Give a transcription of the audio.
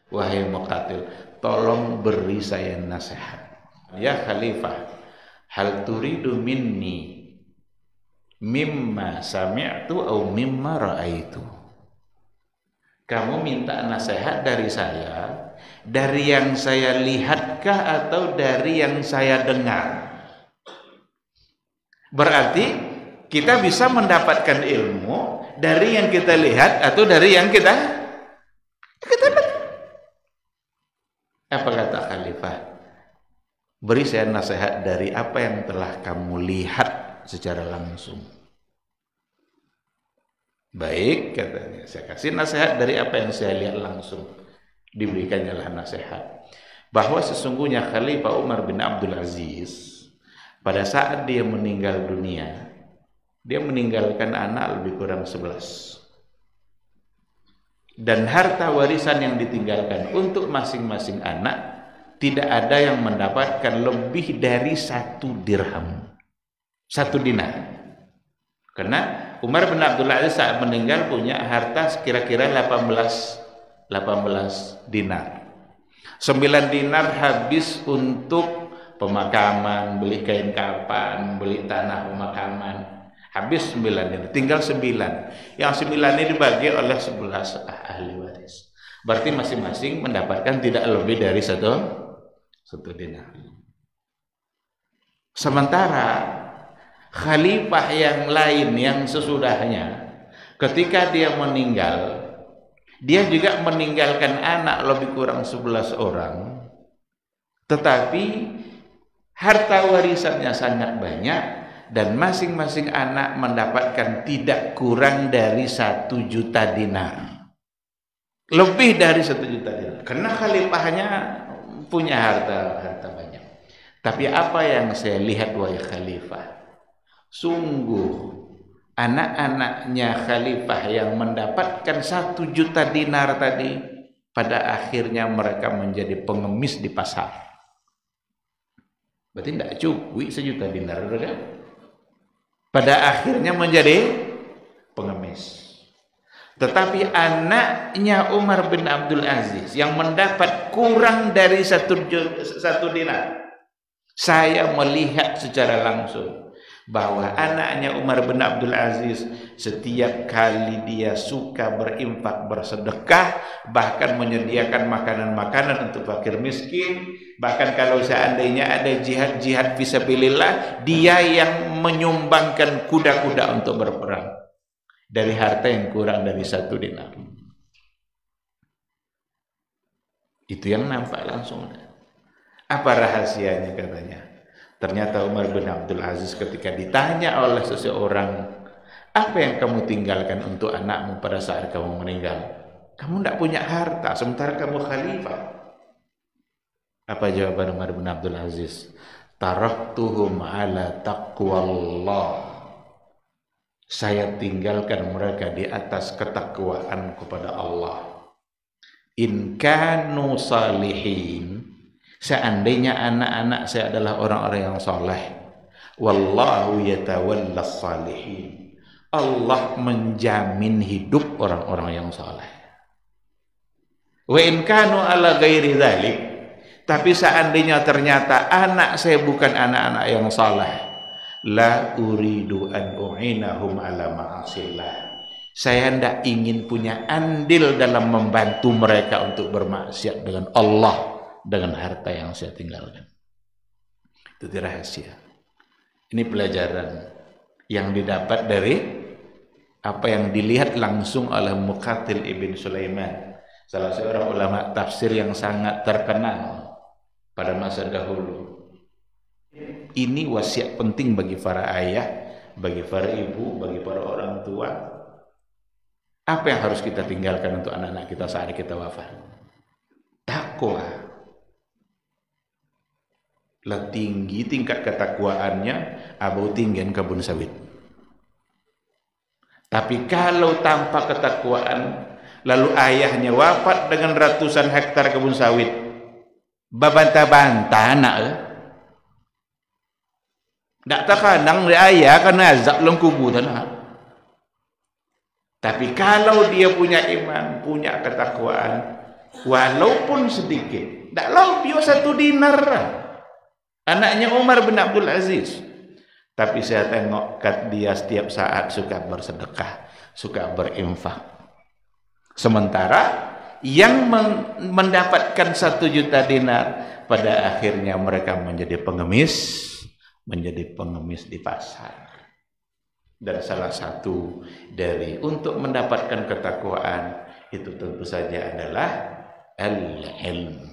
wahai Muqatil, tolong beri saya nasihat. Ya Khalifah, hal turidu minni mimma sami'tu au mimma ra'aitu. Kamu minta nasihat dari saya, dari yang saya lihatkah atau dari yang saya dengar? Berarti kita bisa mendapatkan ilmu dari yang kita lihat atau dari yang kita dengar. Apa kata Khalifah? Beri saya nasihat dari apa yang telah kamu lihat secara langsung. Baik, katanya, saya kasih nasihat dari apa yang saya lihat langsung. Diberikannya lah nasihat bahwa sesungguhnya Khalifah Umar bin Abdul Aziz pada saat dia meninggal dunia, dia meninggalkan anak lebih kurang 11. Dan harta warisan yang ditinggalkan untuk masing-masing anak tidak ada yang mendapatkan lebih dari 1 dirham, 1 dinar. Karena Umar bin Abdul Aziz saat meninggal punya harta kira-kira 18 dinar. 9 dinar habis untuk pemakaman, beli kain kapan, beli tanah pemakaman. Habis 9 dinar, tinggal 9. Yang 9 ini dibagi oleh 11 ahli waris. Berarti masing-masing mendapatkan tidak lebih dari 1 dinar. Sementara khalifah yang lain yang sesudahnya, ketika dia meninggal, dia juga meninggalkan anak lebih kurang 11 orang, tetapi harta warisannya sangat banyak dan masing-masing anak mendapatkan tidak kurang dari 1 juta dinar, lebih dari 1 juta dinar, karena khalifahnya punya harta banyak. Tapi apa yang saya lihat wahai khalifah, sungguh anak-anaknya khalifah yang mendapatkan 1 juta dinar tadi, pada akhirnya mereka menjadi pengemis di pasar. Berarti tidak cukup 1 juta dinar, kan? Pada akhirnya menjadi pengemis. Tetapi anaknya Umar bin Abdul Aziz yang mendapat kurang dari 1 dinar, saya melihat secara langsung bahwa anaknya Umar bin Abdul Aziz setiap kali dia suka berinfak, bersedekah, bahkan menyediakan makanan-makanan untuk fakir miskin, bahkan kalau seandainya ada jihad fisabilillah, dia yang menyumbangkan kuda-kuda untuk berperang dari harta yang kurang dari 1 dinar. Itu yang nampak langsung. Apa rahasianya katanya? Ternyata Umar bin Abdul Aziz ketika ditanya oleh seseorang, apa yang kamu tinggalkan untuk anakmu pada saat kamu meninggal? Kamu tidak punya harta, sementara kamu khalifah. Apa jawaban Umar bin Abdul Aziz? Taraktuhum ala taqwallah. Saya tinggalkan mereka di atas ketakwaan kepada Allah. In kanu salihin, seandainya anak-anak saya adalah orang-orang yang saleh, wallahu yatawallas salihin, Allah menjamin hidup orang-orang yang saleh. Wa in kanu ala ghairi dzalik, tapi seandainya ternyata anak saya bukan anak-anak yang saleh, la uridu an u'inahum ala ma'asillah, saya tidak ingin punya andil dalam membantu mereka untuk bermaksiat dengan Allah dengan harta yang saya tinggalkan. Itu rahasia. Ini pelajaran yang didapat dari apa yang dilihat langsung oleh Muqatil ibn Sulaiman, salah seorang ulama tafsir yang sangat terkenal pada masa dahulu. Ini wasiat penting bagi para ayah, bagi para ibu, bagi para orang tua. Apa yang harus kita tinggalkan untuk anak-anak kita saat kita wafat? Takwa. Lah tinggi tingkat ketakwaannya Abu Tinggian kebun sawit. Tapi kalau tanpa ketakwaan, lalu ayahnya wafat dengan ratusan hektar kebun sawit, babanta-banta anak. Tak terkadang dia ayah karena azab dalam kubur tanah. Tapi kalau dia punya iman, punya ketakwaan, walaupun sedikit. Tak lebih 1 dinar. Anaknya Umar bin Abdul Aziz. Tapi saya tengok dia setiap saat suka bersedekah, suka berinfak. Sementara yang mendapatkan 1 juta dinar pada akhirnya mereka menjadi pengemis di pasar. Dan salah satu dari untuk mendapatkan ketakwaan itu tentu saja adalah al-ilm.